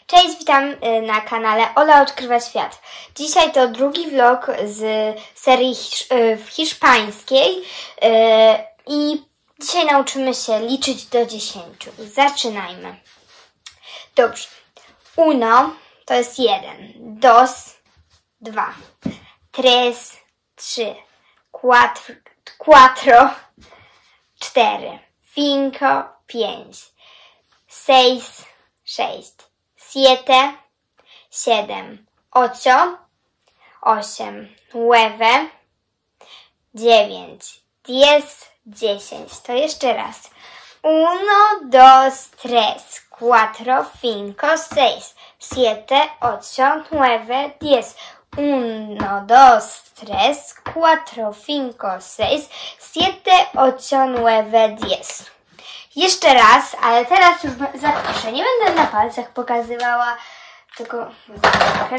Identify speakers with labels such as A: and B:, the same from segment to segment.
A: Cześć, witam na kanale Ola Odkrywa Świat. Dzisiaj to drugi vlog z serii hiszpańskiej i dzisiaj nauczymy się liczyć do 10. Zaczynajmy. Dobrze. Uno to jest 1, dos, 2, tres, 3, cuatro, 4, cinco, 5, seis, 6, 7, 7, 8, 8, 9, 9, 10. To jeszcze raz. 1, 2, 3, 4, 5, 6, 7, 8, 9, 10. 1, 2, 3, 4, 5, 6, 7, 8, 9, 10. Jeszcze raz, ale teraz już zapiszę. Nie będę na palcach pokazywała, tylko marker.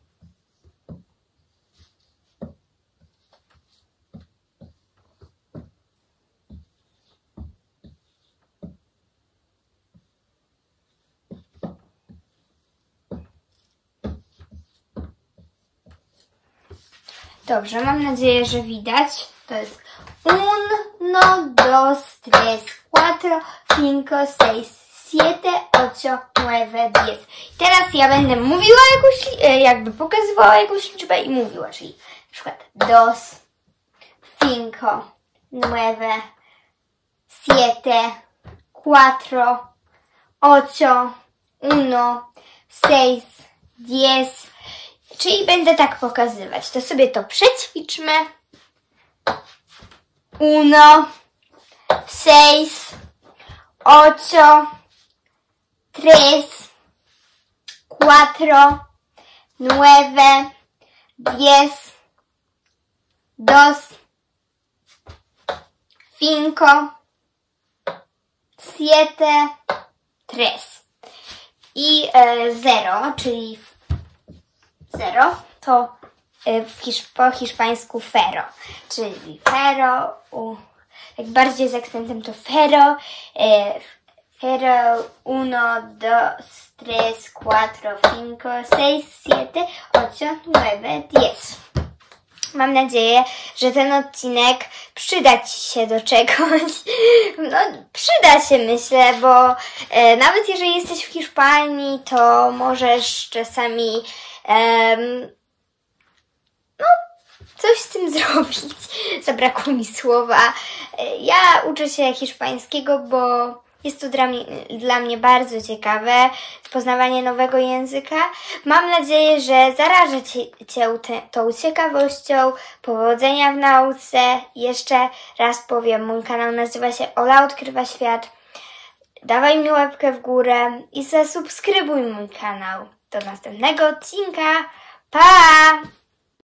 A: Dobrze, mam nadzieję, że widać. To jest 1, 2, 3, 4, 5, 6, 7, 8, 9, 10. Teraz ja będę mówiła jakby pokazywała jakąś liczbę i mówiła, czyli na przykład 2, 5, 9, 7, 4, 8, 1, 6, 10. Czyli będę tak pokazywać. To sobie to przećwiczmy. 1, 6, 8, 3, 4, 9, 10, 2, 5, 7, 3. I 0, czyli 0 to po hiszpańsku fero, czyli fero, jak bardziej z akcentem to fero, fero, 1, 2, 3, 4, 5, 6, 7, 8, 9, 10. Mam nadzieję, że ten odcinek przyda Ci się do czegoś. No, przyda się, myślę, bo nawet jeżeli jesteś w Hiszpanii, to możesz czasami coś z tym zrobić. Zabrakło mi słowa. Ja uczę się hiszpańskiego, bo jest to dla mnie bardzo ciekawe, poznawanie nowego języka. Mam nadzieję, że zarażę Cię tą ciekawością. Powodzenia w nauce. Jeszcze raz powiem, mój kanał nazywa się Ola Odkrywa Świat. Dawaj mi łapkę w górę i zasubskrybuj mój kanał. Do następnego odcinka. Pa!